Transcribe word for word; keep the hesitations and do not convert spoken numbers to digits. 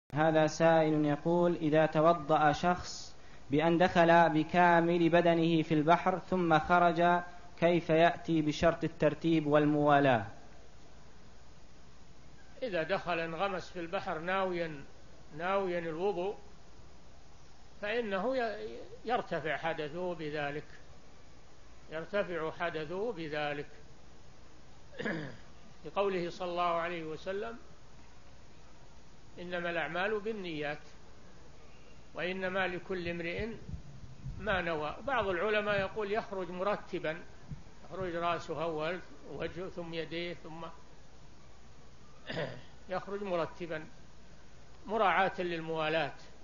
هذا سائل يقول: إذا توضأ شخص بأن دخل بكامل بدنه في البحر ثم خرج، كيف يأتي بشرط الترتيب والموالاة؟ إذا دخل انغمس في البحر ناويا ناويا الوضوء فإنه يرتفع حدثه بذلك يرتفع حدثه بذلك لقوله صلى الله عليه وسلم: إنما الأعمال بالنيات وإنما لكل امرئ ما نوى. بعض العلماء يقول يخرج مرتبا، يخرج رأسه أول ووجهه ثم يديه ثم يخرج مرتبا مراعاة للموالاة.